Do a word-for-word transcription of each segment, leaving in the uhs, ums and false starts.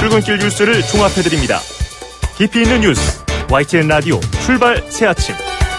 출근길 뉴스를 종합해드립니다. 깊이 있는 뉴스 와이티엔 라디오 출발 새아침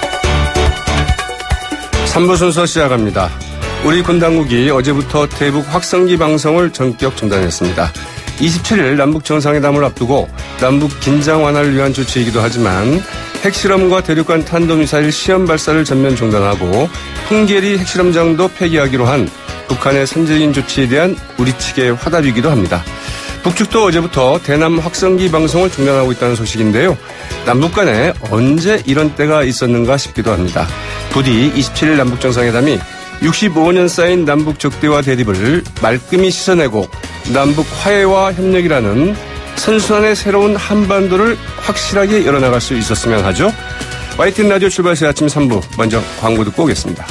삼 부 순서 시작합니다. 우리 군 당국이 어제부터 대북 확성기 방송을 전격 중단했습니다. 이십칠 일 남북 정상회담을 앞두고 남북 긴장 완화를 위한 조치이기도 하지만 핵실험과 대륙간 탄도미사일 시험 발사를 전면 중단하고 풍계리 핵실험장도 폐기하기로 한 북한의 선제적인 조치에 대한 우리 측의 화답이기도 합니다. 북측도 어제부터 대남 확성기 방송을 중단하고 있다는 소식인데요. 남북 간에 언제 이런 때가 있었는가 싶기도 합니다. 부디 이십칠 일 남북 정상회담이 육십오 년 쌓인 남북 적대와 대립을 말끔히 씻어내고 남북 화해와 협력이라는 선순환의 새로운 한반도를 확실하게 열어나갈 수 있었으면 하죠. 와이티엔 라디오 출발새 아침 삼 부 먼저 광고 듣고 오겠습니다.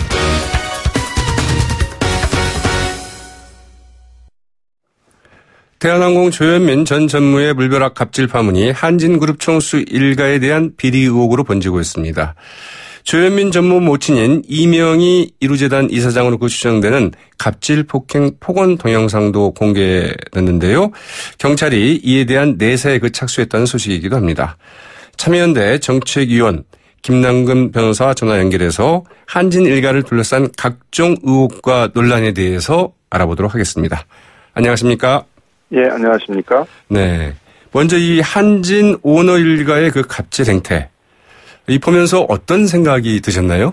대한항공 조현민 전 전무의 물벼락 갑질 파문이 한진그룹 총수 일가에 대한 비리 의혹으로 번지고 있습니다. 조현민 전무 모친인 이명희 이루재단 이사장으로 그 추정되는 갑질 폭행 폭언 동영상도 공개됐는데요. 경찰이 이에 대한 내사에 그 착수했다는 소식이기도 합니다. 참여연대 정책위원 김남근 변호사와 전화 연결해서 한진 일가를 둘러싼 각종 의혹과 논란에 대해서 알아보도록 하겠습니다. 안녕하십니까? 예, 안녕하십니까? 네. 먼저 이 한진 오너 일가의 그 갑질 행태. 이 보면서 어떤 생각이 드셨나요?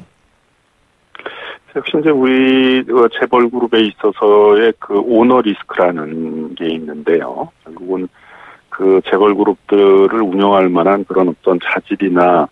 역시 이제 우리 재벌 그룹에 있어서의 그 오너 리스크라는 게 있는데요. 결국은 그 재벌 그룹들을 운영할 만한 그런 어떤 자질이나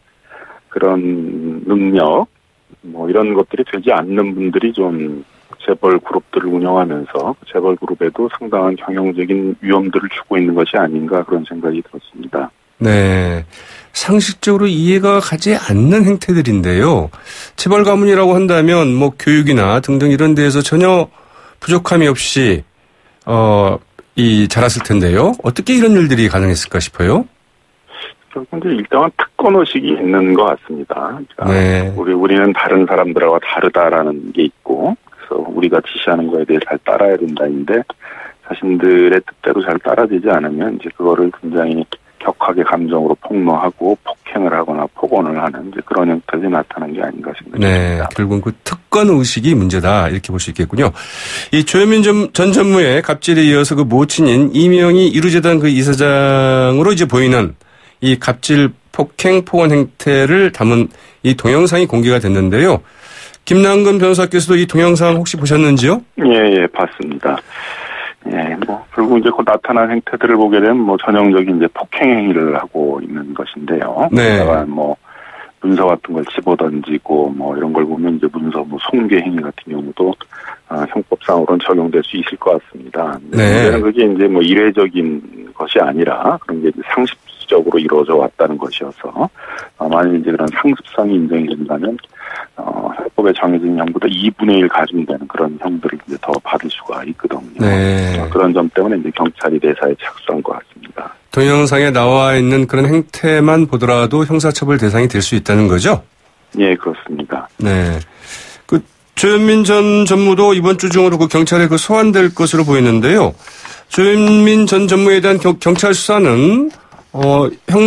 그런 능력, 뭐 이런 것들이 되지 않는 분들이 좀 재벌 그룹들을 운영하면서 재벌 그룹에도 상당한 경영적인 위험들을 주고 있는 것이 아닌가 그런 생각이 들었습니다. 네. 상식적으로 이해가 가지 않는 행태들인데요. 재벌 가문이라고 한다면 뭐 교육이나 등등 이런 데에서 전혀 부족함이 없이 어, 이 자랐을 텐데요. 어떻게 이런 일들이 가능했을까 싶어요? 그런데 일단은 특권 의식이 있는 것 같습니다. 그러니까 네. 우리 우리는 다른 사람들하고 다르다라는 게 있고, 그래서 우리가 지시하는 거에 대해 잘 따라야 된다인데 자신들의 뜻대로 잘 따라되지 않으면 이제 그거를 굉장히 격하게 감정으로 폭로하고 폭행을 하거나 폭언을 하는 이제 그런 형태들이 나타난 게 아닌가 생각합니다. 네, 결국은 그 특권 의식이 문제다 이렇게 볼 수 있겠군요. 이 조현민 전, 전 전무의 갑질에 이어서 그 모친인 이명희 이루재단 그 이사장으로 이제 보이는 이 갑질 폭행 폭언 행태를 담은 이 동영상이 공개가 됐는데요. 김남근 변호사께서도 이 동영상 혹시 보셨는지요? 예, 예, 봤습니다. 예, 뭐, 결국 이제 곧 나타난 행태들을 보게 되면 뭐 전형적인 이제 폭행 행위를 하고 있는 것인데요. 네. 그다가 뭐, 문서 같은 걸 집어 던지고 뭐 이런 걸 보면 이제 문서 뭐 손괴 행위 같은 경우도 아, 형법상으로는 적용될 수 있을 것 같습니다. 네. 문제는 그게 이제 뭐 일회적인 것이 아니라 그런 게 이제 상습적으로 이루어져 왔다는 것이어서 어, 만약 이제 그런 상습성이 인정이 된다면 어, 형법에 정해진 형보다 이분의 일 가중되는 그런 형들을 이제 더 받을 수가 있거든요. 네. 어, 그런 점 때문에 이제 경찰이 대사에 착수한 것 같습니다. 동영상에 나와 있는 그런 행태만 보더라도 형사처벌 대상이 될 수 있다는 거죠? 예, 그렇습니다. 네. 그 조현민 전 전무도 이번 주 중으로 그 경찰에 그 소환될 것으로 보이는데요. 조현민 전 전무에 대한 겨, 경찰 수사는 어,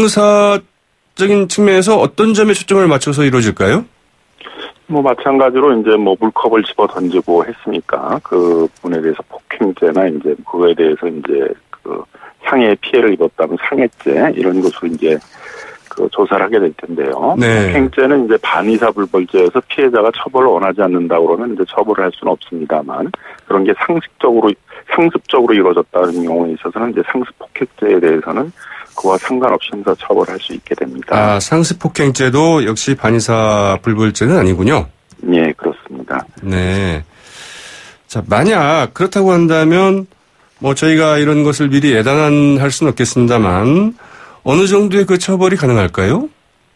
형사적인 측면에서 어떤 점에 초점을 맞춰서 이루어질까요? 뭐 마찬가지로 이제 뭐 물컵을 집어 던지고 했으니까 그 분에 대해서 폭행죄나 이제 그거에 대해서 이제 그 상해 피해를 입었다면 상해죄 이런 것으로 이제 그 조사를 하게 될 텐데요. 네. 폭행죄는 이제 반의사불벌죄여서 피해자가 처벌을 원하지 않는다고 그러면 이제 처벌을 할 수는 없습니다만 그런 게 상식적으로 상습적으로 이루어졌다는 경우에 있어서는 이제 상습 폭행죄에 대해서는 그와 상관없이 형사 처벌할 수 있게 됩니다. 아, 상습 폭행죄도 역시 반의사 불벌죄는 아니군요. 예, 그렇습니다. 네. 자, 만약 그렇다고 한다면 뭐 저희가 이런 것을 미리 예단할 수는 없겠습니다만 어느 정도의 그 처벌이 가능할까요?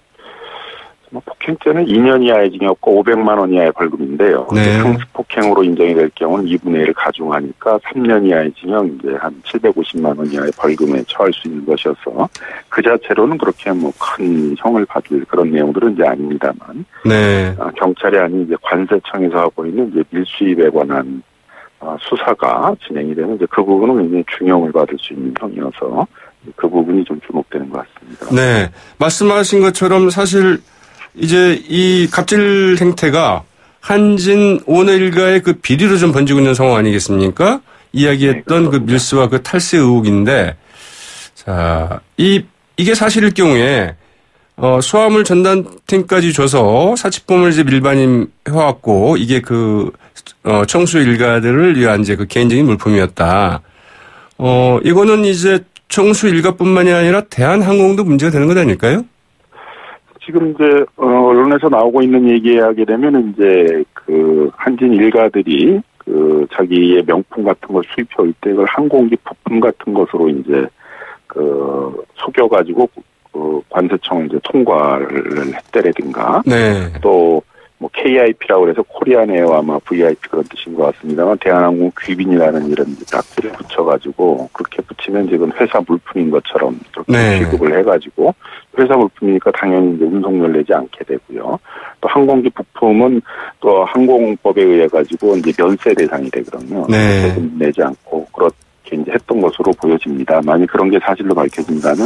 뭐 폭행죄는 이 년 이하의 징역과 오백만 원 이하의 벌금인데요. 네. 상습 폭행으로 인정이 될 경우는 이분의 일을 가중하니까 삼 년 이하의 징역, 이제 한 칠백오십만 원 이하의 벌금에 처할 수 있는 것이어서 그 자체로는 그렇게 뭐 큰 형을 받을 그런 내용들은 이제 아닙니다만. 네. 어, 경찰이 아닌 이제 관세청에서 하고 있는 이제 밀수입에 관한 수사가 진행이 되면 이제 그 부분은 굉장히 중형을 받을 수 있는 형이어서 그 부분이 좀 주목되는 것 같습니다. 네. 말씀하신 것처럼 사실 이제 이 갑질 행태가 한진 오너 일가의 그 비리로 좀 번지고 있는 상황 아니겠습니까? 이야기했던 네, 그 밀수와 그 탈세 의혹인데, 자, 이, 이게 사실일 경우에, 어, 수화물 전담팀까지 줘서 사치범을 이제 밀반임 해왔고, 이게 그, 어, 청수 일가들을 위한 이제 그 개인적인 물품이었다. 어, 이거는 이제 청수 일가뿐만이 아니라 대한항공도 문제가 되는 것 아닐까요? 지금 이제 어, 언론에서 나오고 있는 얘기하게 되면 이제 그 한진 일가들이 그 자기의 명품 같은 걸 수입해올 때 그걸 항공기 부품 같은 것으로 이제 그 속여가지고 그 관세청을 이제 통과를 했다라든가 네. 또 뭐 케이아이피라고 해서 코리안 에어 아마 브이아이피 그런 뜻인 것 같습니다만 대한항공 귀빈이라는 이런 딱지를 붙여가지고 그렇게 붙이면 지금 회사 물품인 것처럼 그렇게 네. 취급을 해가지고 회사 물품이니까 당연히 이제 운송료를 내지 않게 되고요. 또 항공기 부품은 또 항공법에 의해 가지고 이제 면세 대상이 되거든요. 네. 세금 내지 않고 그렇게 이제 했던 것으로 보여집니다. 만약 그런 게 사실로 밝혀진다면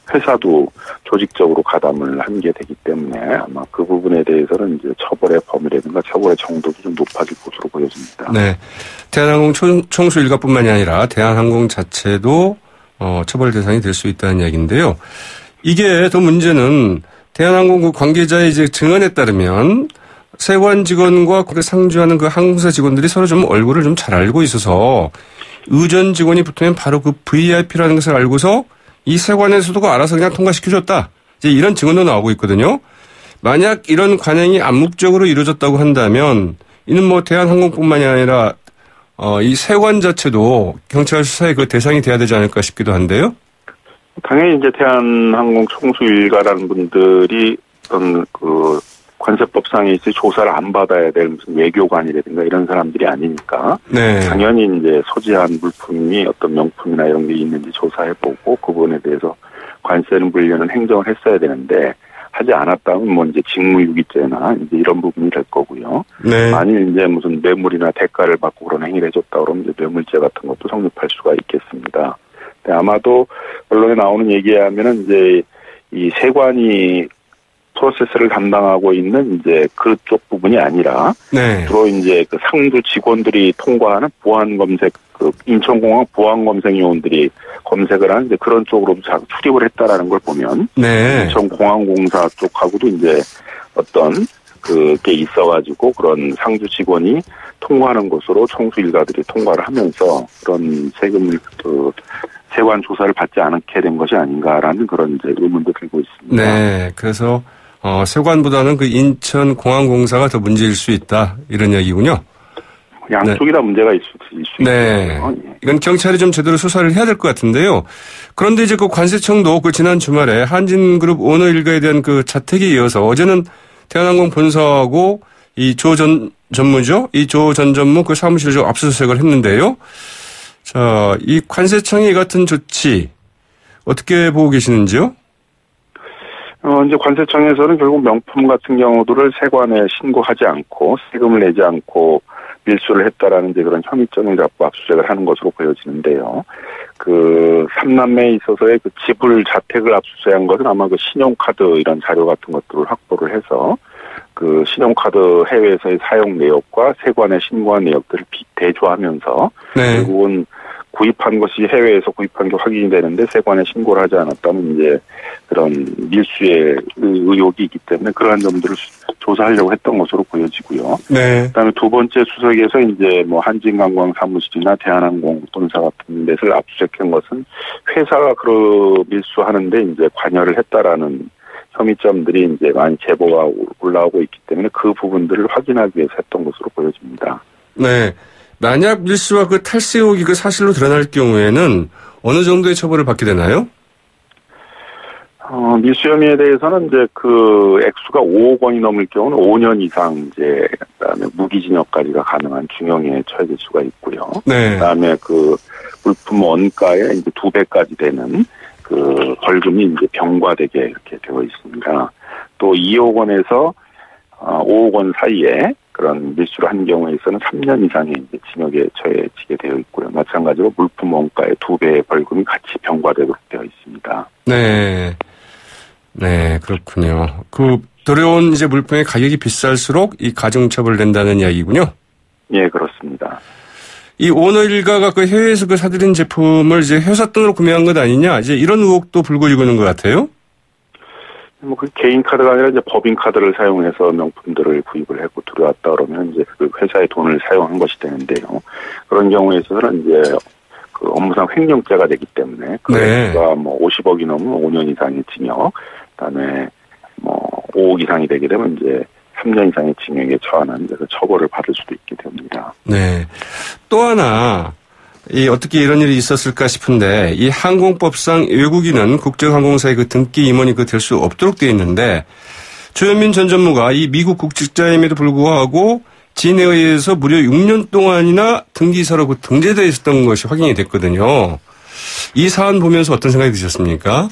회사도 조직적으로 가담을 한 게 되기 때문에 아마 그 부분에 대해서는 이제 처벌의 범위라든가 처벌의 정도도 좀 높아질 것으로 보여집니다. 네. 대한항공 청수 일가뿐만이 아니라 대한항공 자체도 어, 처벌 대상이 될 수 있다는 이야기인데요. 이게 더 문제는 대한항공 관계자의 이제 증언에 따르면 세관 직원과 그 상주하는 그 항공사 직원들이 서로 좀 얼굴을 좀 잘 알고 있어서 의전 직원이 붙으면 바로 그 브이아이피라는 것을 알고서 이 세관에서도 알아서 그냥 통과시켜줬다. 이제 이런 증언도 나오고 있거든요. 만약 이런 관행이 암묵적으로 이루어졌다고 한다면 이는 뭐 대한항공뿐만이 아니라 어, 이 세관 자체도 경찰 수사의 그 대상이 돼야 되지 않을까 싶기도 한데요. 당연히 이제 대한항공 총수 일가라는 분들이 어떤 그 관세법상에 있어 조사를 안 받아야 될 무슨 외교관이라든가 이런 사람들이 아니니까 네. 당연히 이제 소지한 물품이 어떤 명품이나 이런 게 있는지 조사해보고 그 부분에 대해서 관세를 물려는 행정을 했어야 되는데 하지 않았다면 뭐 이제 직무유기죄나 이제 이런 부분이 될 거고요. 네. 만일 이제 무슨 뇌물이나 대가를 받고 그런 행위를 해줬다 그러면 이제 뇌물죄 같은 것도 성립할 수가 있겠습니다. 근데 아마도 언론에 나오는 얘기에 하면은 이제 이 세관이 프로세스를 담당하고 있는 이제 그쪽 부분이 아니라 네. 주로 이제 그 상주 직원들이 통과하는 보안 검색, 그 인천공항 보안 검색 요원들이 검색을 하는 이제 그런 쪽으로 출입을 했다라는 걸 보면 네. 인천공항공사 쪽하고도 이제 어떤 그게 있어가지고 그런 상주 직원이 통과하는 것으로 청수 일가들이 통과를 하면서 그런 세금을 그 세관 조사를 받지 않게 된 것이 아닌가라는 그런 이제 의문도 들고 있습니다. 네, 그래서 어, 세관보다는 그 인천공항공사가 더 문제일 수 있다 이런 이야기군요. 양쪽이 네. 다 문제가 있을 수 있어요. 네, 이건 경찰이 좀 제대로 수사를 해야 될 것 같은데요. 그런데 이제 그 관세청도 그 지난 주말에 한진그룹 오너 일가에 대한 그 자택에 이어서 어제는 대한항공 본사하고 이 조 전 전무죠, 이 조 전 전무 그 사무실을 좀 압수수색을 했는데요. 자, 이 관세청의 이 같은 조치 어떻게 보고 계시는지요? 어, 이제 관세청에서는 결국 명품 같은 경우들을 세관에 신고하지 않고 세금을 내지 않고 밀수를 했다라는 이제 그런 혐의점을 갖고 압수수색을 하는 것으로 보여지는데요. 그 삼남매에 있어서의 그 지불 자택을 압수수색한 것은 아마 그 신용카드 이런 자료 같은 것들을 확보를 해서 그 신용카드 해외에서의 사용 내역과 세관에 신고한 내역들을 대조하면서 네. 결국은 구입한 것이 해외에서 구입한 게 확인이 되는데 세관에 신고를 하지 않았다면 이제 그런 밀수의 의혹이 있기 때문에 그러한 점들을 조사하려고 했던 것으로 보여지고요. 네. 그다음에 두 번째 수색에서 이제 뭐 한진관광 사무실이나 대한항공 본사 같은 데를 압수수색한 것은 회사가 그 밀수하는데 이제 관여를 했다라는 혐의점들이 이제 많이 제보가 올라오고 있기 때문에 그 부분들을 확인하기 위해서 했던 것으로 보여집니다. 네. 만약 밀수와 그 탈세 의혹이 그 사실로 드러날 경우에는 어느 정도의 처벌을 받게 되나요? 어, 밀수 혐의에 대해서는 이제 그 액수가 오억 원이 넘을 경우는 오 년 이상 이제 그다음에 무기징역까지가 가능한 중형에 처해질 수가 있고요. 네. 그다음에 그 물품 원가의 이제 두 배까지 되는 그 벌금이 이제 병과되게 이렇게 되어 있습니다. 또 이억 원에서 오억 원 사이에 그런 밀수를 한 경우에 있어서는 삼 년 이상의 이제 징역에 처해지게 되어 있고요. 마찬가지로 물품 원가의 두 배의 벌금이 같이 병과되도록 되어 있습니다. 네. 네, 그렇군요. 그, 들여온 이제 물품의 가격이 비쌀수록 이 가중처벌 된다는 이야기군요. 예, 그렇습니다. 이 오너 일가가 그 해외에서 그 사들인 제품을 이제 회사 돈으로 구매한 것 아니냐, 이제 이런 의혹도 불거지고 있는 것 같아요. 뭐 그 개인 카드가 아니라 이제 법인 카드를 사용해서 명품들을 구입을 하고 들어왔다 그러면 이제 그 회사의 돈을 사용한 것이 되는데요. 그런 경우에 있어서는 이제 그 업무상 횡령죄가 되기 때문에 그 회수가 네. 뭐 오십억이 넘으면 오 년 이상의 징역, 그다음에 뭐 오억 이상이 되게 되면 이제 삼 년 이상의 징역에 처하는 데서 처벌을 받을 수도 있게 됩니다. 네. 또 하나, 이 어떻게 이런 일이 있었을까 싶은데, 이 항공법상 외국인은 국제항공사의 그 등기 임원이 그 될 수 없도록 되어 있는데, 조현민 전 전무가 이 미국 국직자임에도 불구하고 진에 의해서 무려 육 년 동안이나 등기사로 그 등재되어 있었던 것이 확인이 됐거든요. 이 사안 보면서 어떤 생각이 드셨습니까?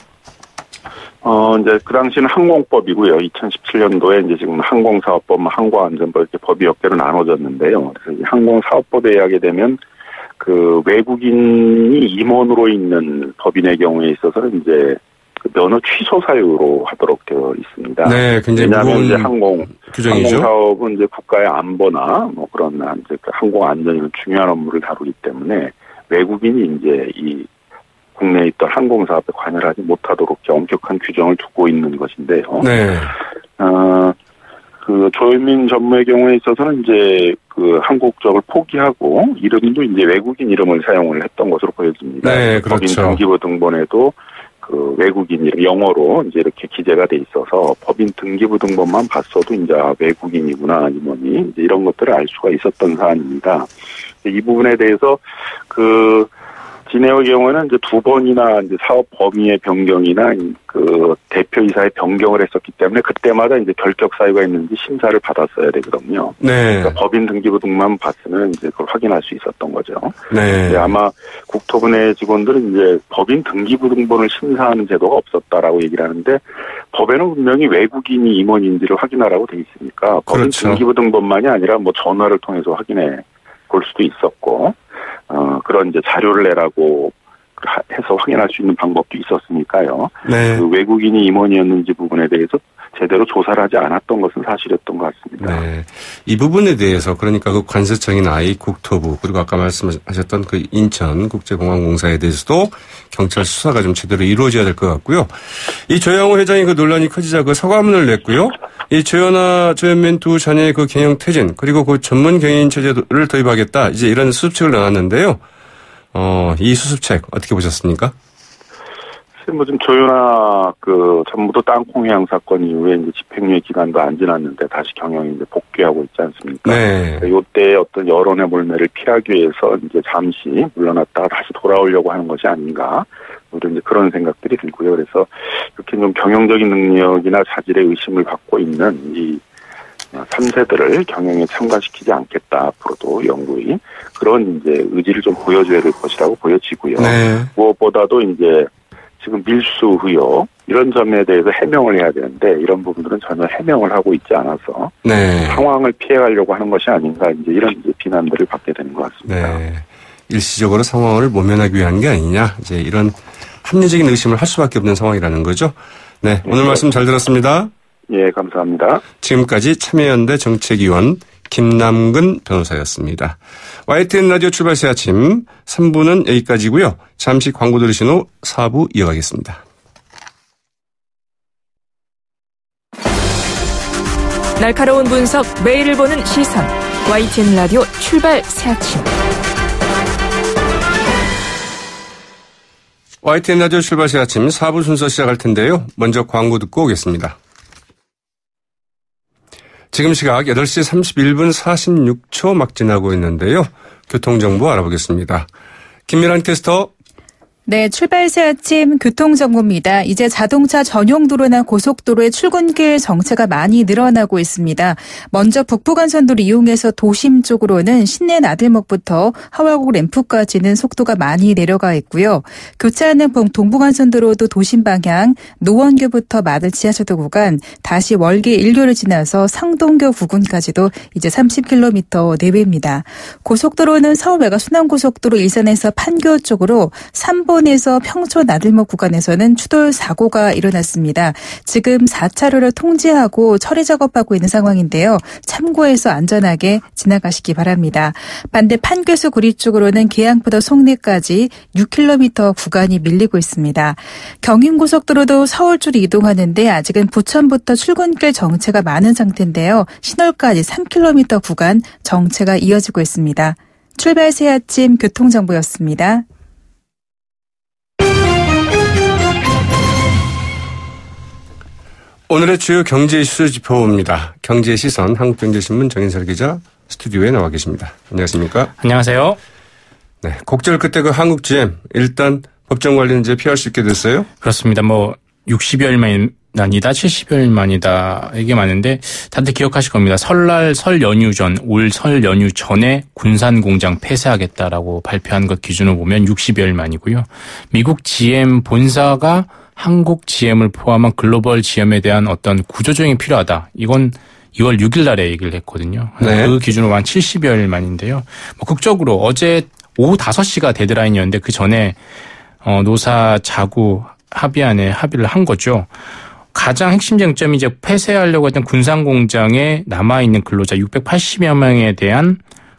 어, 이제 그 당시는 항공법이고요. 이천십칠 년도에 이제 지금 항공사업법, 항공안전법 이렇게 법이 몇 개로 나눠졌는데요. 그래서 이 항공사업법에 의하게 되면 그 외국인이 임원으로 있는 법인의 경우에 있어서는 이제 그 면허 취소 사유로 하도록 되어 있습니다. 네, 굉장히 왜냐하면 이제 항공 규정이죠. 항공사업은 이제 국가의 안보나 뭐 그런 이제 항공 안전이나 중요한 업무를 다루기 때문에 외국인이 이제 이 국내에 있던 항공사업에 관여를 하지 못하도록 엄격한 규정을 두고 있는 것인데요. 네. 어, 그 조현민 전무의 경우에 있어서는 이제 그 한국적을 포기하고 이름도 이제 외국인 이름을 사용을 했던 것으로 보여집니다. 네, 그렇죠. 법인 등기부 등본에도 그 외국인 이름 영어로 이제 이렇게 기재가 돼 있어서 법인 등기부 등본만 봤어도 이제 외국인이구나 임원이 이제 이런 것들을 알 수가 있었던 사안입니다. 이 부분에 대해서 그 진해의 경우에는 이제 두 번이나 이제 사업 범위의 변경이나 그 대표이사의 변경을 했었기 때문에 그때마다 이제 결격 사유가 있는지 심사를 받았어야 되거든요. 네. 그러니까 법인 등기부 등만 봤으면 이제 그걸 확인할 수 있었던 거죠. 네. 아마 국토부 내 직원들은 이제 법인 등기부 등본을 심사하는 제도가 없었다라고 얘기를 하는데 법에는 분명히 외국인이 임원인지를 확인하라고 돼 있으니까 법인 그렇죠. 등기부 등본만이 아니라 뭐 전화를 통해서 확인해 볼 수도 있었고. 어, 그런 이제 자료를 내라고 해서 확인할 수 있는 방법도 있었으니까요. 네. 그 외국인이 임원이었는지 부분에 대해서 제대로 조사를 하지 않았던 것은 사실이었던 것 같습니다. 네. 이 부분에 대해서 그러니까 그 관세청이나 이 국토부 그리고 아까 말씀하셨던 그 인천국제공항공사에 대해서도 경찰 수사가 좀 제대로 이루어져야 될 것 같고요. 이 조양호 회장이 그 논란이 커지자 그 사과문을 냈고요. 이 조현아, 조현민 두 자녀의 그 경영 퇴진 그리고 그 전문 경영인 체제를 도입하겠다 이제 이런 수습책을 내놨는데요. 어, 이 수습책 어떻게 보셨습니까? 뭐 좀 조현아 그 전무도 땅콩 회항 사건 이후에 이제 집행유예 기간도 안 지났는데 다시 경영이 이제 복귀하고 있지 않습니까? 네. 이때 어떤 여론의 몰매를 피하기 위해서 이제 잠시 물러났다가 다시 돌아오려고 하는 것이 아닌가? 오히려 이제 그런 생각들이 들고요. 그래서 이렇게 좀 경영적인 능력이나 자질의 의심을 받고 있는 이 삼 세들을 경영에 참가시키지 않겠다. 앞으로도 영구히 그런 이제 의지를 좀 보여줘야 될 것이라고 보여지고요. 네. 무엇보다도 이제 지금 밀수 의혹 이런 점에 대해서 해명을 해야 되는데 이런 부분들은 전혀 해명을 하고 있지 않아서 네. 상황을 피해가려고 하는 것이 아닌가 이제 이런 이제 비난들을 받게 되는 것 같습니다. 네. 일시적으로 상황을 모면하기 위한 게 아니냐 이제 이런 합리적인 의심을 할 수밖에 없는 상황이라는 거죠. 네. 오늘 네. 말씀 잘 들었습니다. 예, 감사합니다. 지금까지 참여연대 정책위원 김남근 변호사였습니다. 와이티엔 라디오 출발 새 아침 삼 부는 여기까지고요. 잠시 광고 들으신 후 사 부 이어가겠습니다. 날카로운 분석, 매일을 보는 시선. 와이티엔 라디오 출발 새 아침. 와이티엔 라디오 출발 새 아침 사 부 순서 시작할 텐데요. 먼저 광고 듣고 오겠습니다. 지금 시각 여덟 시 삼십일 분 사십육 초 막 지나고 있는데요. 교통정보 알아보겠습니다. 김미란 캐스터. 네, 출발 새 아침 교통정보입니다. 이제 자동차 전용 도로나 고속도로의 출근길 정체가 많이 늘어나고 있습니다. 먼저 북부간선도로 이용해서 도심 쪽으로는 신내 나들목부터 하월곡 램프까지는 속도가 많이 내려가 있고요. 교차하는 동부간선도로도 도심 방향 노원교부터 마들 지하철도 구간, 다시 월계 일교를 지나서 상동교 부근까지도 이제 삼십 킬로미터 내외입니다. 고속도로는 서울 외곽 순환고속도로 일산에서 판교 쪽으로 삼 번 에서 평촌 나들목 구간에서는 추돌 사고가 일어났습니다. 지금 사 차로를 통제하고 처리 작업하고 있는 상황인데요. 참고해서 안전하게 지나가시기 바랍니다. 반대 판교에서 구리 쪽으로는 계양부터 송내까지 육 킬로미터 구간이 밀리고 있습니다. 경인고속도로도 서울 쪽으로 이동하는데 아직은 부천부터 출근길 정체가 많은 상태인데요. 신월까지 삼 킬로미터 구간 정체가 이어지고 있습니다. 출발 새 아침 교통정보였습니다. 오늘의 주요 경제 이슈 짚어봅니다. 경제 시선 한국경제신문 정인설 기자 스튜디오에 나와 계십니다. 안녕하십니까? 안녕하세요. 네, 곡절 끝에 그 한국지엠 일단 법정 관리는 이제 피할 수 있게 됐어요? 그렇습니다. 뭐 육십여일 만이다 칠십여일 만이다 이게 많은데 다들 기억하실 겁니다. 설날 설 연휴 전, 올 설 연휴 전에 군산 공장 폐쇄하겠다라고 발표한 것 기준으로 보면 육십여일 만이고요. 미국 지엠 본사가 한국 지엠을 포함한 글로벌 지엠에 대한 어떤 구조조정이 필요하다. 이건 이월 육일 날에 얘기를 했거든요. 네. 그 기준으로 한 칠십여일 만인데요. 뭐 극적으로 어제 오후 다섯 시가 데드라인이었는데 그 전에 어, 노사 자구 합의안에 합의를 한 거죠. 가장 핵심 쟁점이 이제 폐쇄하려고 했던 군산 공장에 남아있는 근로자 육백팔십여 명에 대한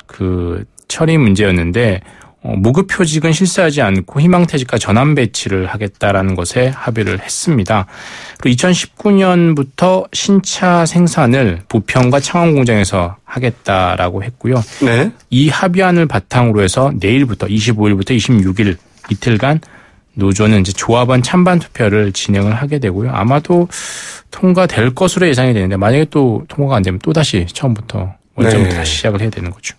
그 처리 문제였는데 어, 무급휴직은 실시하지 않고 희망퇴직과 전환 배치를 하겠다라는 것에 합의를 했습니다. 그리고 이천십구 년부터 신차 생산을 부평과 창원 공장에서 하겠다라고 했고요. 네. 이 합의안을 바탕으로 해서 내일부터 이십오일부터 이십육일 이틀간 노조는 이제 조합원 찬반 투표를 진행을 하게 되고요. 아마도 통과될 것으로 예상이 되는데 만약에 또 통과가 안 되면 또 다시 처음부터 원점부터 네. 다시 시작을 해야 되는 거죠.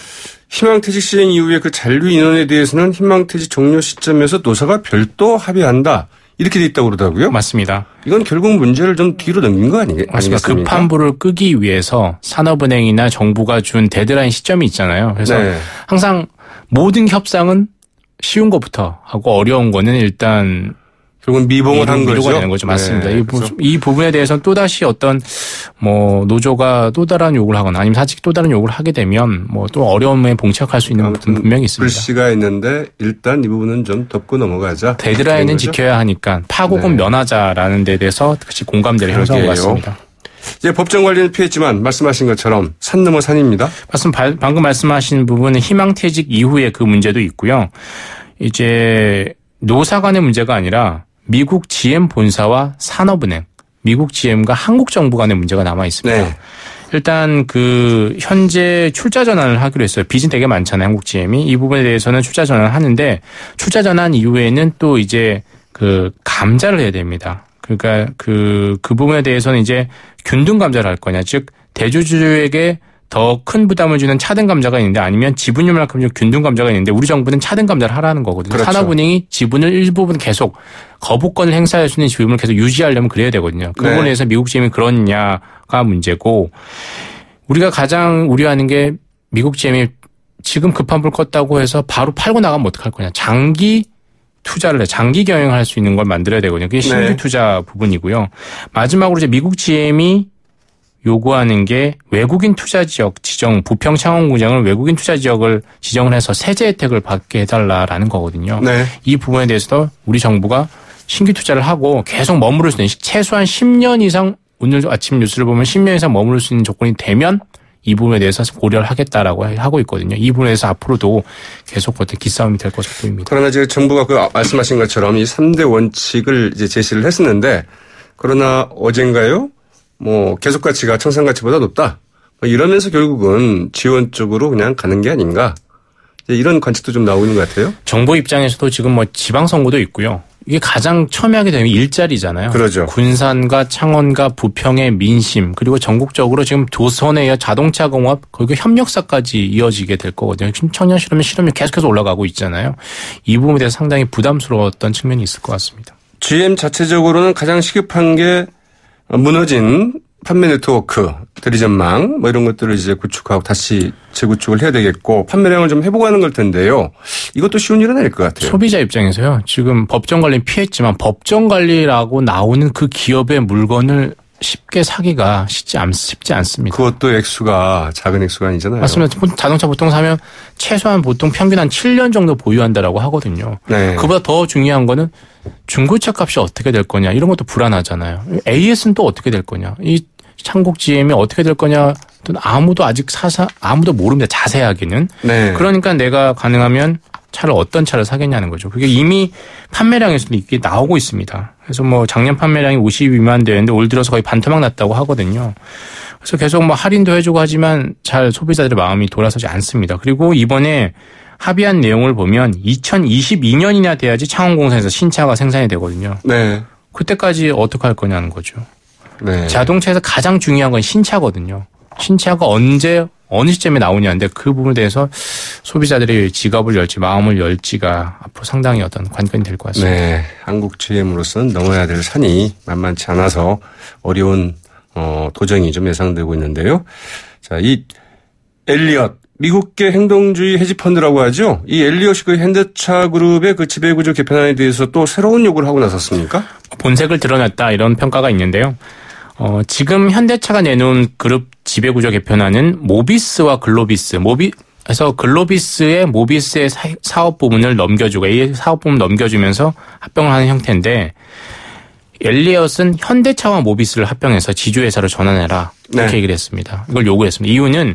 희망퇴직 시행 이후에 그 잔류 인원에 대해서는 희망퇴직 종료 시점에서 노사가 별도 합의한다. 이렇게 돼 있다고 그러더라고요. 맞습니다. 이건 결국 문제를 좀 뒤로 넘긴 거 아니, 맞습니다. 아니겠습니까? 급한 불을 끄기 위해서 산업은행이나 정부가 준 데드라인 시점이 있잖아요. 그래서 네. 항상 모든 협상은 쉬운 것부터 하고 어려운 거는 일단 결국은 미봉을 한 거죠. 미루가 되는 거죠. 맞습니다. 네, 이, 부, 이 부분에 대해서는 또 다시 어떤 뭐 노조가 또 다른 요구를 하거나 아니면 사측이 또 다른 요구를 하게 되면 뭐 또 어려움에 봉착할 수 있는 부분 분명히 있습니다. 불씨가 있는데 일단 이 부분은 좀 덮고 넘어가자. 데드라인은 지켜야 하니까 파국은 네. 면하자라는 데 대해서 같이 공감대를 형성한 것 같습니다. 이제 법정 관리는 피했지만 말씀하신 것처럼 산 넘어 산입니다. 말씀 방금 말씀하신 부분은 희망퇴직 이후에 그 문제도 있고요. 이제 노사 간의 문제가 아니라 미국 지엠 본사와 산업은행, 미국 지엠과 한국 정부 간의 문제가 남아 있습니다. 네. 일단 그 현재 출자 전환을 하기로 했어요. 빚은 되게 많잖아요, 한국 지엠이. 이 부분에 대해서는 출자 전환을 하는데 출자 전환 이후에는 또 이제 그 감자를 해야 됩니다. 그러니까 그, 그 부분에 대해서는 이제 균등 감자를 할 거냐, 즉 대주주에게 더 큰 부담을 주는 차등 감자가 있는데 아니면 지분율만큼 균등 감자가 있는데 우리 정부는 차등 감자를 하라는 거거든요. 그렇죠. 산업은행이 지분을 일부분 계속 거부권을 행사할 수 있는 지분을 계속 유지하려면 그래야 되거든요. 그 네. 부분에 대해서 미국 지엠이 그러냐가 문제고 우리가 가장 우려하는 게 미국 지엠이 지금 급한 불 껐다고 해서 바로 팔고 나가면 어떡할 거냐. 장기 투자를 해 장기 경영을 할 수 있는 걸 만들어야 되거든요. 그게 신규 네. 투자 부분이고요. 마지막으로 이제 미국 지엠이 요구하는 게 외국인 투자 지역 지정, 부평 창원 공장을 외국인 투자 지역을 지정을 해서 세제 혜택을 받게 해달라라는 거거든요. 네. 이 부분에 대해서도 우리 정부가 신규 투자를 하고 계속 머무를 수 있는 최소한 십 년 이상 오늘 아침 뉴스를 보면 십 년 이상 머무를 수 있는 조건이 되면 이 부분에 대해서 고려를 하겠다라고 하고 있거든요. 이 부분에 대해서 앞으로도 계속 어떤 기싸움이 될 것으로 보입니다. 그러나 이제 정부가 그 말씀하신 것처럼 이 삼 대 원칙을 이제 제시를 했었는데 그러나 어젠가요? 뭐 계속 가치가 청산 가치보다 높다. 뭐 이러면서 결국은 지원 쪽으로 그냥 가는 게 아닌가. 이런 관측도 좀 나오는 것 같아요. 정부 입장에서도 지금 뭐 지방선거도 있고요. 이게 가장 첨예하게 되면 일자리잖아요. 그러죠. 군산과 창원과 부평의 민심 그리고 전국적으로 지금 조선에 이어 자동차 공업 그리고 협력사까지 이어지게 될 거거든요. 지금 청년 실업률 실업률 계속해서 올라가고 있잖아요. 이 부분에 대해서 상당히 부담스러웠던 측면이 있을 것 같습니다. 지엠 자체적으로는 가장 시급한 게 무너진 판매 네트워크, 대리점망 뭐 이런 것들을 이제 구축하고 다시 재구축을 해야 되겠고 판매량을 좀 회복하는 걸 텐데요. 이것도 쉬운 일은 아닐 것 같아요. 소비자 입장에서요. 지금 법정 관리 피했지만 법정 관리라고 나오는 그 기업의 물건을 쉽게 사기가 쉽지, 않, 쉽지 않습니다. 그것도 액수가 작은 액수가 아니잖아요. 맞습니다. 자동차 보통 사면 최소한 보통 평균 한 칠 년 정도 보유한다라고 하거든요. 네. 그보다 더 중요한 거는 중고차 값이 어떻게 될 거냐 이런 것도 불안하잖아요. 에이에스는 또 어떻게 될 거냐. 이 한국 지엠이 어떻게 될 거냐 아무도 아직 사사 아무도 모릅니다. 자세하게는. 네. 그러니까 내가 가능하면 차를 어떤 차를 사겠냐는 거죠. 그게 이미 판매량에서도 이게 나오고 있습니다. 그래서 뭐 작년 판매량이 오십이만 대였는데 올 들어서 거의 반토막 났다고 하거든요. 그래서 계속 뭐 할인도 해주고 하지만 잘 소비자들의 마음이 돌아서지 않습니다. 그리고 이번에 합의한 내용을 보면 이천이십이 년이나 돼야지 창원공사에서 신차가 생산이 되거든요. 네. 그때까지 어떻게 할 거냐는 거죠. 네. 자동차에서 가장 중요한 건 신차거든요. 신차가 언제 어느 시점에 나오냐인데 그 부분에 대해서 소비자들이 지갑을 열지 마음을 열지가 앞으로 상당히 어떤 관건이 될 것 같습니다. 네, 한국 지엠으로서는 넘어야 될 산이 만만치 않아서 어려운 어, 도전이 좀 예상되고 있는데요. 자, 이 엘리엇 미국계 행동주의 헤지펀드라고 하죠. 이 엘리엇이 그 현대차 그룹의 그 지배구조 개편안에 대해서 또 새로운 요구를 하고 나섰습니까? 본색을 드러냈다 이런 평가가 있는데요. 어, 지금 현대차가 내놓은 그룹 지배구조 개편안은 모비스와 글로비스, 모비에서 글로비스의 모비스의 사업 부문을 넘겨주고 이 사업 부문 넘겨주면서 합병을 하는 형태인데 엘리엇은 현대차와 모비스를 합병해서 지주회사로 전환해라 이렇게 네. 얘기를 했습니다. 이걸 요구했습니다. 이유는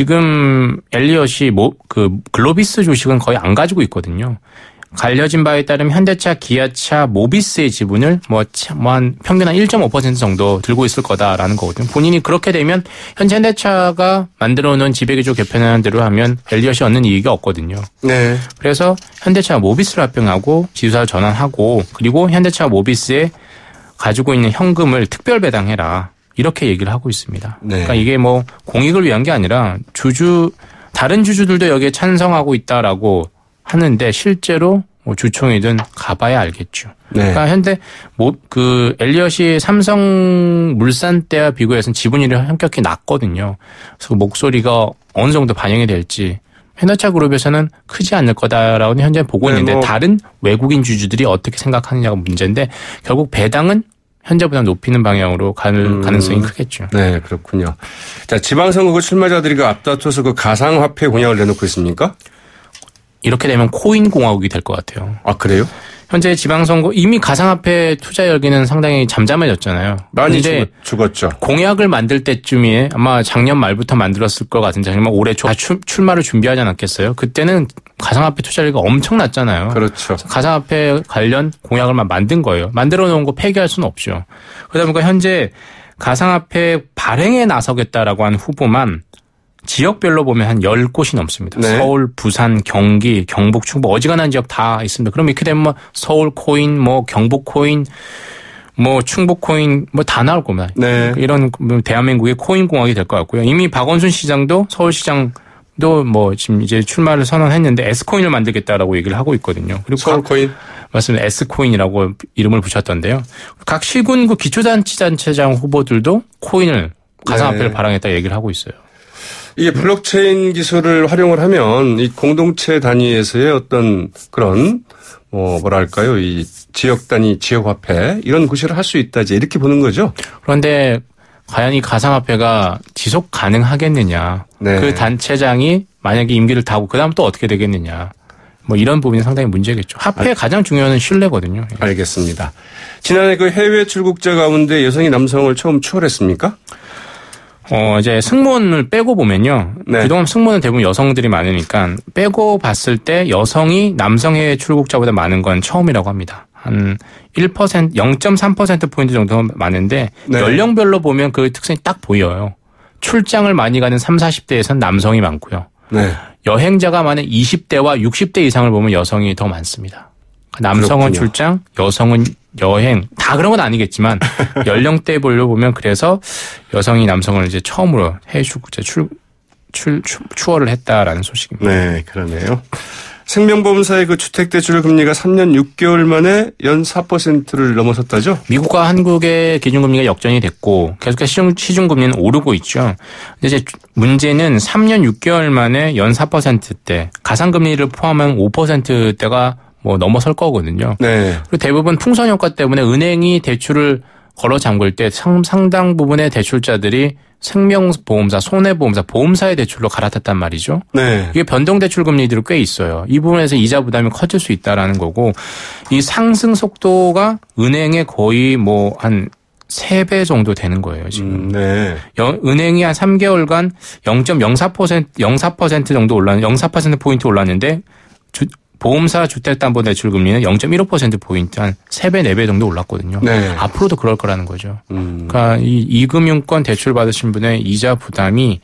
지금 엘리엇이 모, 그 글로비스 주식은 거의 안 가지고 있거든요. 알려진 바에 따르면 현대차, 기아차, 모비스의 지분을 뭐, 뭐 한 평균 한 일 점 오 퍼센트 정도 들고 있을 거다라는 거거든요. 본인이 그렇게 되면 현재 현대차가 만들어 놓은 지배구조 개편하는 대로 하면 엘리엇이 얻는 이익이 없거든요. 네. 그래서 현대차 모비스를 합병하고 지주사를 전환하고 그리고 현대차 모비스에 가지고 있는 현금을 특별 배당해라. 이렇게 얘기를 하고 있습니다. 네. 그러니까 이게 뭐 공익을 위한 게 아니라 주주 다른 주주들도 여기에 찬성하고 있다라고 하는데 실제로 뭐 주총이든 가봐야 알겠죠. 네. 그러니까 현대 뭐 그 엘리엇이 삼성물산 때와 비교해서는 지분율이 현격히 낮거든요. 그래서 목소리가 어느 정도 반영이 될지 현대차 그룹에서는 크지 않을 거다라고 현재 보고 있는데 네, 뭐. 다른 외국인 주주들이 어떻게 생각하느냐가 문제인데 결국 배당은 현재보다 높이는 방향으로 갈 음, 가능성이 크겠죠. 네, 그렇군요. 자, 지방선거 출마자들이 그 앞다퉈서 그 가상화폐 공약을 내놓고 있습니까? 이렇게 되면 코인 공화국이 될 것 같아요. 아, 그래요? 현재 지방선거 이미 가상화폐 투자 열기는 상당히 잠잠해졌잖아요. 많이 죽었, 죽었죠. 공약을 만들 때쯤에 아마 작년 말부터 만들었을 것 같은데 정말 올해 초 출마를 준비하지 않았겠어요. 그때는 가상화폐 투자 열기가 엄청났잖아요. 그렇죠. 가상화폐 관련 공약을 막 만든 거예요. 만들어 놓은 거 폐기할 수는 없죠. 그러다 보니까 현재 가상화폐 발행에 나서겠다라고 한 후보만 지역별로 보면 한 열 곳이 넘습니다. 네. 서울, 부산, 경기, 경북, 충북 어지간한 지역 다 있습니다. 그럼 이렇게 되면 뭐 서울 코인, 뭐 경북 코인, 뭐 충북 코인 뭐 다 나올 겁니다. 네. 이런 대한민국의 코인 공학이 될 것 같고요. 이미 박원순 시장도 서울시장도 뭐 지금 이제 출마를 선언했는데 S코인을 만들겠다라고 얘기를 하고 있거든요. 그리고 서울 코인 맞습니다. S코인이라고 이름을 붙였던데요. 각 시군구 기초자치단체장 후보들도 코인을 가상화폐를 네. 발행했다 얘기를 하고 있어요. 이게 블록체인 기술을 활용을 하면 이 공동체 단위에서의 어떤 그런 뭐 뭐랄까요, 이 지역 단위 지역 화폐 이런 구실을 할 수 있다 이제 이렇게 보는 거죠. 그런데 과연 이 가상화폐가 지속 가능하겠느냐? 네. 그 단체장이 만약에 임기를 다하고 그다음 또 어떻게 되겠느냐? 뭐 이런 부분이 상당히 문제겠죠. 화폐의 알... 가장 중요한 건 신뢰거든요. 알겠습니다. 지난해 그 해외 출국자 가운데 여성이 남성을 처음 추월했습니까? 어, 이제 승무원을 빼고 보면요. 네. 그동안 승무원은 대부분 여성들이 많으니까 빼고 봤을 때 여성이 남성 해외 출국자보다 많은 건 처음이라고 합니다. 한 일 퍼센트, 영 점 삼 퍼센트 포인트 정도 많은데 네. 연령별로 보면 그 특성이 딱 보여요. 출장을 많이 가는 삼십, 사십 대에서는 남성이 많고요. 네. 여행자가 많은 이십 대와 육십 대 이상을 보면 여성이 더 많습니다. 남성은 그렇군요. 출장, 여성은 여행 다 그런 건 아니겠지만 연령대 별로 보면 그래서 여성이 남성을 이제 처음으로 해주고 이제 출, 출, 출 추월을 했다라는 소식입니다. 네, 그러네요. 생명보험사의 그 주택대출 금리가 삼 년 육 개월 만에 연 사 퍼센트를 넘어섰다죠? 미국과 한국의 기준금리가 역전이 됐고 계속해서 시중, 시중금리는 오르고 있죠. 근데 이제 문제는 삼 년 육 개월 만에 연 사 퍼센트대, 가상금리를 포함한 오 퍼센트대가 뭐 넘어설 거거든요. 네. 그리고 대부분 풍선 효과 때문에 은행이 대출을 걸어 잠글 때 상당 부분의 대출자들이 생명보험사, 손해보험사, 보험사의 대출로 갈아탔단 말이죠. 네. 이게 변동대출 금리들이 꽤 있어요. 이 부분에서 이자 부담이 커질 수 있다라는 거고, 이 상승 속도가 은행의 거의 뭐 한 세 배 정도 되는 거예요, 지금. 음, 네. 여, 은행이 한 삼 개월간 영 점 영사 퍼센트, 영사 퍼센트 정도 올랐, 영사 퍼센트 포인트 올랐는데, 주, 보험사 주택담보대출 금리는 영 점 일오 퍼센트 포인트 한 세 배, 네 배 정도 올랐거든요. 네. 앞으로도 그럴 거라는 거죠. 음. 그러니까 이 이금융권 대출 받으신 분의 이자 부담이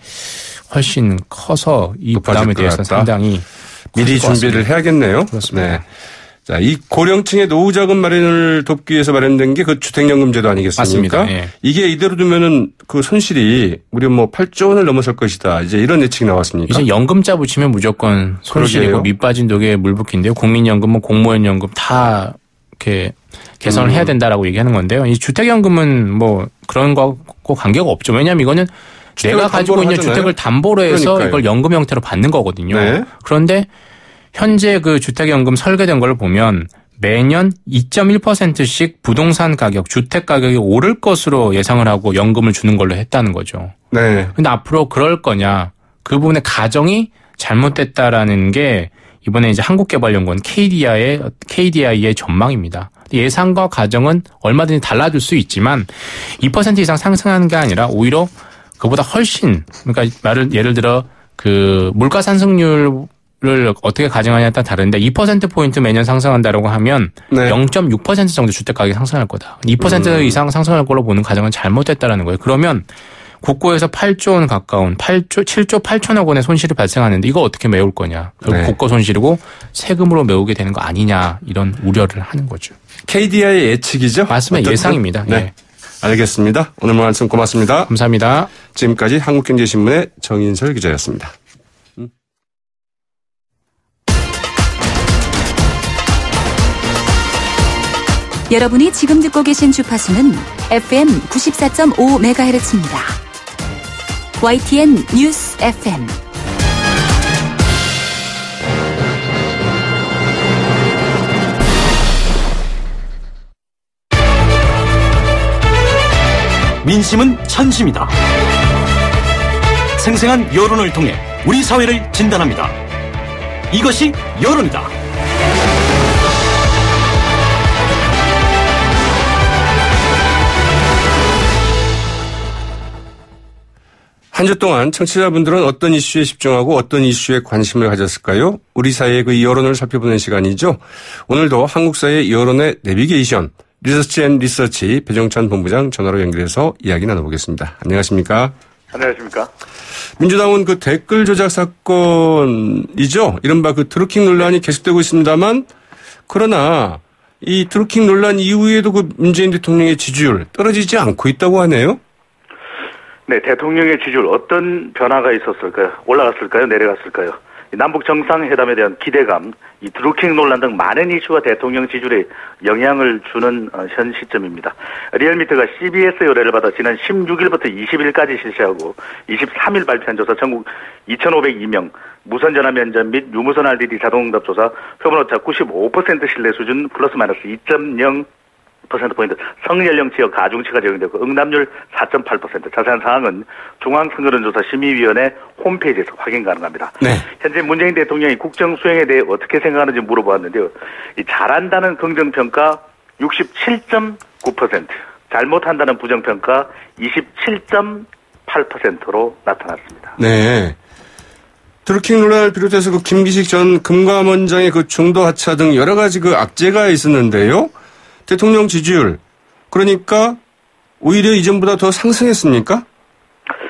훨씬 커서 이 부담에 대해서 상당히 미리 준비를 해야겠네요. 그렇습니다. 네. 자, 이 고령층의 노후자금 마련을 돕기 위해서 마련된 게 그 주택연금제도 아니겠습니까? 맞습니다. 예. 이게 이대로 두면은 그 손실이 무려 뭐 팔조 원을 넘어설 것이다. 이제 이런 예측이 나왔습니까? 이제 연금자 붙이면 무조건 손실이고 그러게요. 밑빠진 독에 물 붓기인데요. 국민연금, 뭐 공무원연금 다 이렇게 개선을 음. 해야 된다라고 얘기하는 건데요. 이 주택연금은 뭐 그런 거하고 관계가 없죠. 왜냐하면 이거는 내가 가지고 있는 하잖아요. 주택을 담보로 해서 그러니까요. 이걸 연금 형태로 받는 거거든요. 네. 그런데 현재 그 주택연금 설계된 걸 보면 매년 이 점 일 퍼센트씩 부동산 가격, 주택 가격이 오를 것으로 예상을 하고 연금을 주는 걸로 했다는 거죠. 네. 근데 앞으로 그럴 거냐? 그 부분의 가정이 잘못됐다라는 게 이번에 이제 한국개발연구원 케이디아이의 케이디아이의 전망입니다. 예상과 가정은 얼마든지 달라질 수 있지만 이 퍼센트 이상 상승하는 게 아니라 오히려 그보다 훨씬, 그러니까 말을 예를 들어 그 물가 상승률 를 어떻게 가정하냐에 따라 다른데 이 퍼센트 포인트 매년 상승한다라고 하면 네. 영 점 육 퍼센트 정도 주택 가격이 상승할 거다. 이 퍼센트 음. 이상 상승할 걸로 보는 가정은 잘못됐다라는 거예요. 그러면 국고에서 팔조 원 가까운 팔조, 칠조 팔천억 원의 손실이 발생하는데 이거 어떻게 메울 거냐. 결국 네. 국고 손실이고 세금으로 메우게 되는 거 아니냐 이런 우려를 하는 거죠. 케이디아이의 예측이죠? 맞습니다. 예상입니다. 네. 예. 알겠습니다. 오늘 말씀 고맙습니다. 감사합니다. 지금까지 한국경제신문의 정인설 기자였습니다. 여러분이 지금 듣고 계신 주파수는 에프엠 구십사 점 오 메가헤르츠입니다. 와이티엔 뉴스 에프엠. 민심은 천심이다. 생생한 여론을 통해 우리 사회를 진단합니다. 이것이 여론이다. 한 주 동안 청취자분들은 어떤 이슈에 집중하고 어떤 이슈에 관심을 가졌을까요? 우리 사회의 그 여론을 살펴보는 시간이죠. 오늘도 한국 사회 여론의 내비게이션 리서치 앤 리서치 배종찬 본부장 전화로 연결해서 이야기 나눠보겠습니다. 안녕하십니까? 안녕하십니까? 민주당은 그 댓글 조작 사건이죠. 이른바 그 드루킹 논란이 계속되고 있습니다만 그러나 이 드루킹 논란 이후에도 그 문재인 대통령의 지지율 떨어지지 않고 있다고 하네요. 네, 대통령의 지지율 어떤 변화가 있었을까요? 올라갔을까요? 내려갔을까요? 남북 정상회담에 대한 기대감, 이 드루킹 논란 등 많은 이슈가 대통령 지지율에 영향을 주는 현 시점입니다. 리얼미터가 씨비에스 의뢰를 받아 지난 십육일부터 이십일까지 실시하고 이십삼 일 발표한 조사 전국 이천오백이 명 무선 전화 면접 및 유무선 알디디 자동응답 조사 표본오차 구십오 퍼센트 신뢰 수준 플러스 마이너스 이 점 영 퍼센트포인트 성연령치와 가중치가 적용되고 응답률 사 점 팔 퍼센트 자세한 사항은 중앙선거론조사심의위원회 홈페이지에서 확인 가능합니다. 네. 현재 문재인 대통령이 국정 수행에 대해 어떻게 생각하는지 물어보았는데요. 이 잘한다는 긍정평가 육십칠 점 구 퍼센트 잘못한다는 부정평가 이십칠 점 팔 퍼센트로 나타났습니다. 네. 드루킹 논란을 비롯해서 그 김기식 전 금감원장의 그 중도 하차 등 여러 가지 그 악재가 있었는데요. 대통령 지지율 그러니까 오히려 이전보다 더 상승했습니까?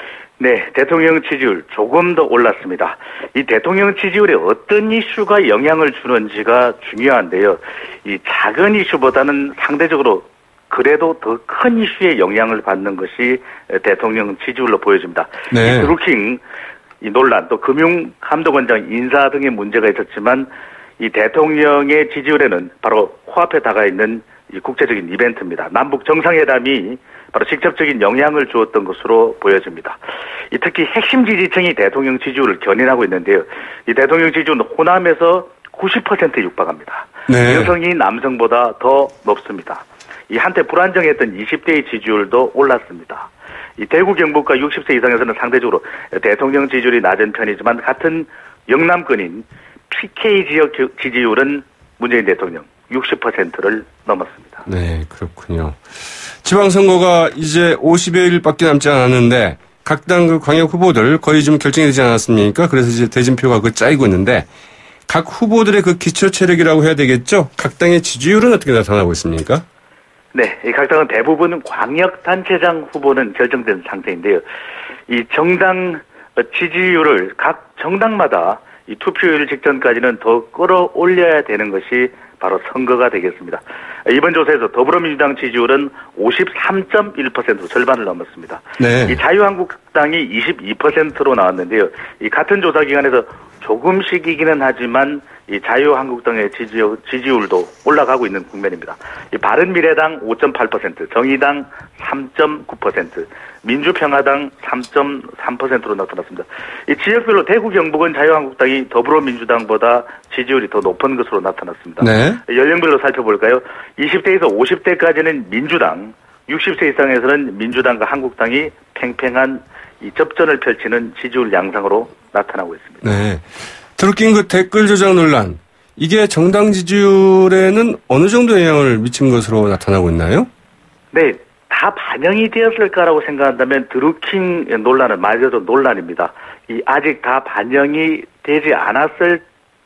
네, 대통령 지지율 조금 더 올랐습니다. 이 대통령 지지율에 어떤 이슈가 영향을 주는지가 중요한데요. 이 작은 이슈보다는 상대적으로 그래도 더 큰 이슈에 영향을 받는 것이 대통령 지지율로 보여집니다. 네. 이 드루킹 이 논란, 또 금융감독원장 인사 등의 문제가 있었지만 이 대통령의 지지율에는 바로 코앞에 다가 있는 이 국제적인 이벤트입니다. 남북 정상회담이 바로 직접적인 영향을 주었던 것으로 보여집니다. 이 특히 핵심 지지층이 대통령 지지율을 견인하고 있는데요. 이 대통령 지지율은 호남에서 구십 퍼센트에 육박합니다. 네. 여성이 남성보다 더 높습니다. 이 한때 불안정했던 이십 대의 지지율도 올랐습니다. 이 대구 경북과 육십 세 이상에서는 상대적으로 대통령 지지율이 낮은 편이지만 같은 영남권인 피케이 지역 지지율은 문재인 대통령 육십 퍼센트를 넘었습니다. 네, 그렇군요. 지방선거가 이제 오십여 일밖에 남지 않았는데 각 당 그 광역 후보들 거의 좀 결정이 되지 않았습니까? 그래서 이제 대진표가 그 짜이고 있는데 각 후보들의 그 기초 체력이라고 해야 되겠죠? 각 당의 지지율은 어떻게 나타나고 있습니까? 네, 각 당은 대부분 광역단체장 후보는 결정된 상태인데요. 이 정당 지지율을 각 정당마다 이 투표일 직전까지는 더 끌어올려야 되는 것이 바로 선거가 되겠습니다. 이번 조사에서 더불어민주당 지지율은 오십삼 점 일 퍼센트로 절반을 넘었습니다. 네. 이 자유한국당이 이십이 퍼센트로 나왔는데요. 이 같은 조사 기간에서 조금씩이기는 하지만 이 자유한국당의 지지율, 지지율도 올라가고 있는 국면입니다. 이 바른미래당 오 점 팔 퍼센트, 정의당 삼 점 구 퍼센트, 민주평화당 삼 점 삼 퍼센트로 나타났습니다. 이 지역별로 대구 경북은 자유한국당이 더불어민주당보다 지지율이 더 높은 것으로 나타났습니다. 네. 연령별로 살펴볼까요? 이십 대에서 오십 대까지는 민주당, 육십 세 이상에서는 민주당과 한국당이 팽팽한 이 접전을 펼치는 지지율 양상으로 나타나고 있습니다. 네. 드루킹 그 댓글 조작 논란, 이게 정당 지지율에는 어느 정도 영향을 미친 것으로 나타나고 있나요? 네, 다 반영이 되었을까라고 생각한다면 드루킹 논란은 말 그대로 논란입니다. 이 아직 다 반영이 되지 않았을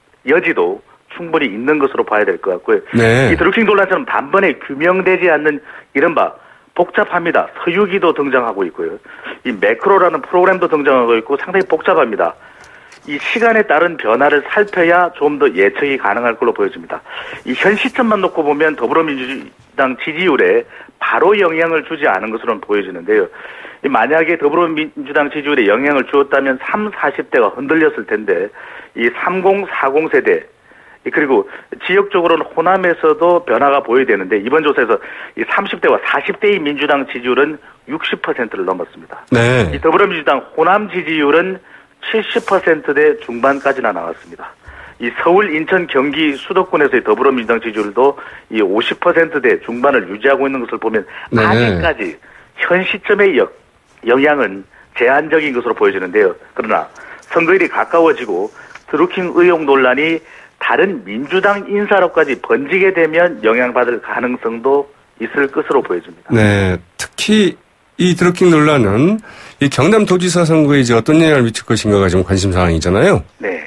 여지도 충분히 있는 것으로 봐야 될 것 같고요. 네. 이 드루킹 논란처럼 단번에 규명되지 않는 이른바 복잡합니다. 서유기도 등장하고 있고요. 이 매크로라는 프로그램도 등장하고 있고 상당히 복잡합니다. 이 시간에 따른 변화를 살펴야 좀 더 예측이 가능할 걸로 보여집니다. 이 현 시점만 놓고 보면 더불어민주당 지지율에 바로 영향을 주지 않은 것으로는 보여지는데요. 이 만약에 더불어민주당 지지율에 영향을 주었다면 삼, 사십 대가 흔들렸을 텐데 이 삼십, 사십 세대 그리고 지역적으로는 호남에서도 변화가 보여야 되는데 이번 조사에서 이 삼십 대와 사십 대의 민주당 지지율은 육십 퍼센트를 넘었습니다. 네. 이 더불어민주당 호남 지지율은 칠십 퍼센트대 중반까지나 나왔습니다. 이 서울, 인천, 경기 수도권에서의 더불어민주당 지지율도 이 오십 퍼센트대 중반을 유지하고 있는 것을 보면 네. 아직까지 현 시점의 여, 영향은 제한적인 것으로 보여지는데요. 그러나 선거일이 가까워지고 드루킹 의혹 논란이 다른 민주당 인사로까지 번지게 되면 영향받을 가능성도 있을 것으로 보여집니다. 네, 특히 이 드루킹 논란은 이 경남도지사 선거에 이제 어떤 영향을 미칠 것인가가 좀 관심 사항이잖아요. 네,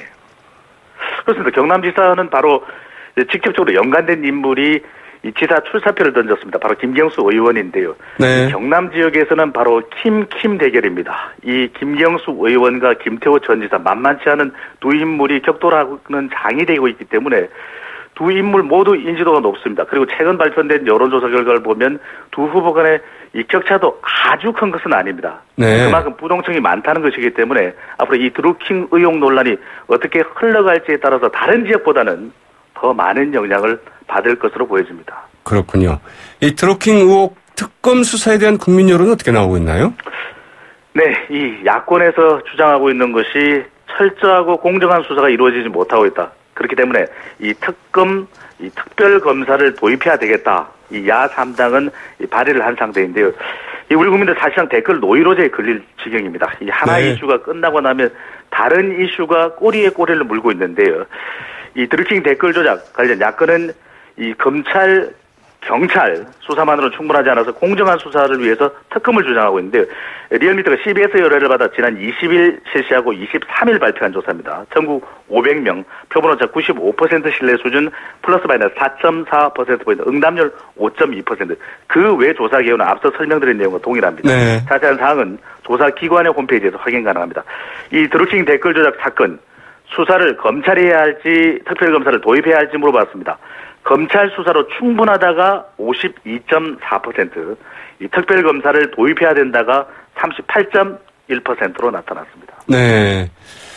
그렇습니다. 경남지사는 바로 직접적으로 연관된 인물이 이 지사 출사표를 던졌습니다. 바로 김경수 의원인데요. 네. 경남 지역에서는 바로 킴킴 대결입니다. 이 김경수 의원과 김태호 전 지사 만만치 않은 두 인물이 격돌하는 장이 되고 있기 때문에 두 인물 모두 인지도가 높습니다. 그리고 최근 발표된 여론조사 결과를 보면 두 후보 간의 이 격차도 아주 큰 것은 아닙니다. 네. 그만큼 부동층이 많다는 것이기 때문에 앞으로 이 드루킹 의혹 논란이 어떻게 흘러갈지에 따라서 다른 지역보다는 더 많은 영향을 받을 것으로 보여집니다. 그렇군요. 이 드루킹 의혹 특검 수사에 대한 국민 여론은 어떻게 나오고 있나요? 네, 이 야권에서 주장하고 있는 것이 철저하고 공정한 수사가 이루어지지 못하고 있다. 그렇기 때문에 이 특검, 이 특별검사를 도입해야 되겠다. 이 야 삼 당은 이 발의를 한 상태인데요. 이 우리 국민들 사실상 댓글 노이로제에 걸릴 지경입니다. 이 하나의 네. 이슈가 끝나고 나면 다른 이슈가 꼬리에 꼬리를 물고 있는데요. 이 드루킹 댓글 조작 관련 야권은 이 검찰 경찰 수사만으로 충분하지 않아서 공정한 수사를 위해서 특검을 주장하고 있는데 리얼미터가 씨비에스 의뢰를 받아 지난 이십 일 실시하고 이십삼 일 발표한 조사입니다. 전국 오백 명, 표본오차 구십오 퍼센트 신뢰 수준 플러스 마이너스 사 점 사 퍼센트포인트, 응답률 오 점 이 퍼센트. 그 외 조사 개요는 앞서 설명드린 내용과 동일합니다. 네. 자세한 사항은 조사기관의 홈페이지에서 확인 가능합니다. 이 드루킹 댓글 조작 사건 수사를 검찰이 해야 할지 특별검사를 도입해야 할지 물어봤습니다. 검찰 수사로 충분하다가 오십이 점 사 퍼센트, 이 특별검사를 도입해야 된다가 삼십팔 점 일 퍼센트로 나타났습니다. 네.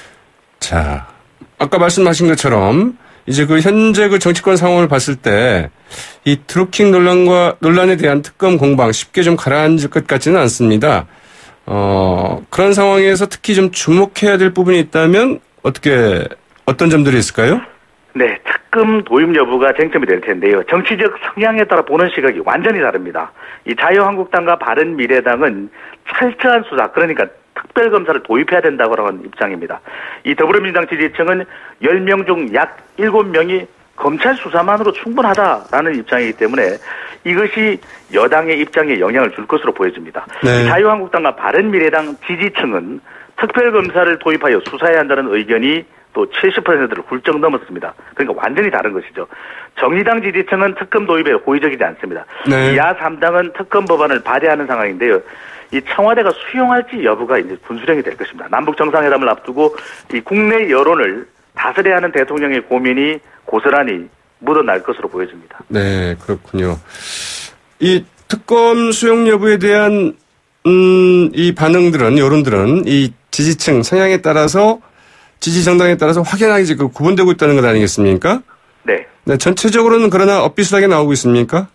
자, 아까 말씀하신 것처럼 이제 그 현재 그 정치권 상황을 봤을 때 이 드루킹 논란과 논란에 대한 특검 공방 쉽게 좀 가라앉을 것 같지는 않습니다. 어, 그런 상황에서 특히 좀 주목해야 될 부분이 있다면 어떻게, 어떤 점들이 있을까요? 네, 특검 도입 여부가 쟁점이 될 텐데요. 정치적 성향에 따라 보는 시각이 완전히 다릅니다. 이 자유한국당과 바른미래당은 철저한 수사, 그러니까 특별검사를 도입해야 된다고 하는 입장입니다. 이 더불어민주당 지지층은 열 명 중 약 일곱 명이 검찰 수사만으로 충분하다라는 입장이기 때문에 이것이 여당의 입장에 영향을 줄 것으로 보여집니다. 네. 자유한국당과 바른미래당 지지층은 특별검사를 도입하여 수사해야 한다는 의견이 또 칠십 퍼센트를 훌쩍 넘었습니다. 그러니까 완전히 다른 것이죠. 정의당 지지층은 특검 도입에 호의적이지 않습니다. 네. 야 삼 당은 특검 법안을 발의하는 상황인데요. 이 청와대가 수용할지 여부가 이제 분수령이 될 것입니다. 남북 정상회담을 앞두고 이 국내 여론을 다스려야 하는 대통령의 고민이 고스란히 묻어날 것으로 보여집니다. 네, 그렇군요. 이 특검 수용 여부에 대한 음, 이 반응들은, 여론들은 이 지지층 성향에 따라서 지지 정당에 따라서 확연하게 지금 구분되고 있다는 것 아니겠습니까? 네. 네, 전체적으로는 그러나 엇비슷하게 나오고 있습니까?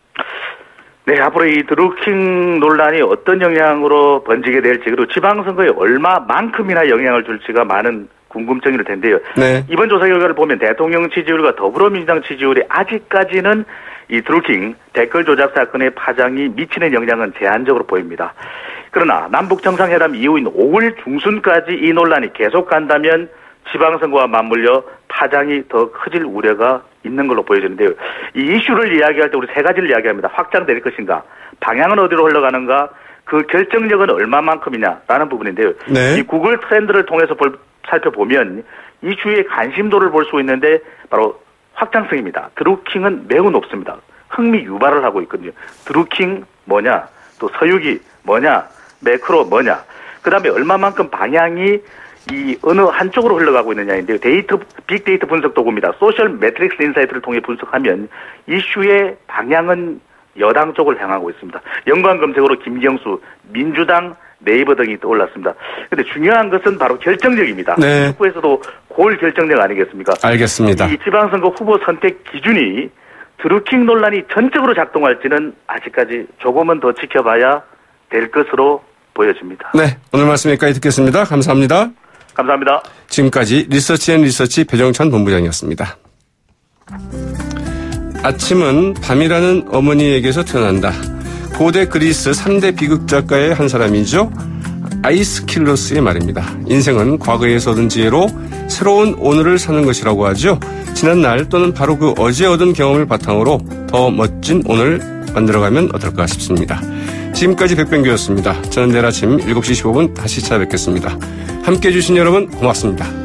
네, 앞으로 이 드루킹 논란이 어떤 영향으로 번지게 될지, 그리고 지방선거에 얼마만큼이나 영향을 줄지가 많은 궁금증일 텐데요. 네. 이번 조사 결과를 보면 대통령 지지율과 더불어민주당 지지율이 아직까지는 이 드루킹 댓글 조작 사건의 파장이 미치는 영향은 제한적으로 보입니다. 그러나 남북 정상회담 이후인 오월 중순까지 이 논란이 계속 간다면 지방선거와 맞물려 파장이 더 커질 우려가 있는 걸로 보여지는데요. 이 이슈를 이야기할 때 우리 세 가지를 이야기합니다. 확장될 것인가, 방향은 어디로 흘러가는가, 그 결정력은 얼마만큼이냐라는 부분인데요. 네. 이 구글 트렌드를 통해서 볼, 살펴보면 이슈의 관심도를 볼 수 있는데 바로 확장성입니다. 드루킹은 매우 높습니다. 흥미 유발을 하고 있거든요. 드루킹 뭐냐, 또 서유기 뭐냐, 매크로 뭐냐, 그 다음에 얼마만큼 방향이 이 어느 한쪽으로 흘러가고 있느냐인데요. 데이터, 빅데이터 분석 도구입니다. 소셜 매트릭스 인사이트를 통해 분석하면 이슈의 방향은 여당 쪽을 향하고 있습니다. 연관 검색어로 김경수, 민주당, 네이버 등이 떠올랐습니다. 그런데 중요한 것은 바로 결정력입니다. 네. 후에서도 골 결정력 아니겠습니까? 알겠습니다. 이 지방선거 후보 선택 기준이 드루킹 논란이 전적으로 작동할지는 아직까지 조금은 더 지켜봐야 될 것으로 보여집니다. 네, 오늘 말씀 여기까지 듣겠습니다. 감사합니다. 감사합니다. 지금까지 리서치앤리서치 배정찬 본부장이었습니다. 아침은 밤이라는 어머니에게서 태어난다. 고대 그리스 삼 대 비극작가의 한 사람이죠. 아이스킬로스의 말입니다. 인생은 과거에서 얻은 지혜로 새로운 오늘을 사는 것이라고 하죠. 지난날 또는 바로 그 어제 얻은 경험을 바탕으로 더 멋진 오늘 만들어가면 어떨까 싶습니다. 지금까지 백병규였습니다. 저는 내일 아침 일곱 시 십오 분 다시 찾아뵙겠습니다. 함께해 주신 여러분 고맙습니다.